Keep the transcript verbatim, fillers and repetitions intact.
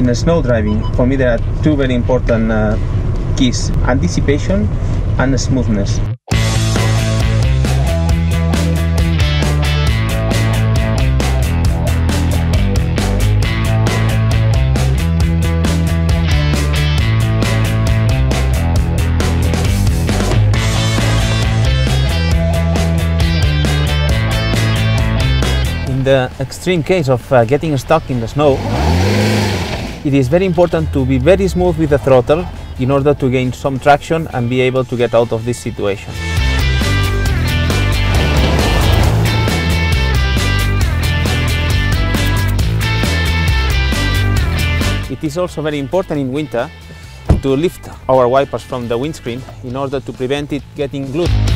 In snow driving, for me there are two very important uh, keys: anticipation and smoothness. In the extreme case of uh, getting stuck in the snow, it is very important to be very smooth with the throttle in order to gain some traction and be able to get out of this situation. It is also very important in winter to lift our wipers from the windscreen in order to prevent it getting glued.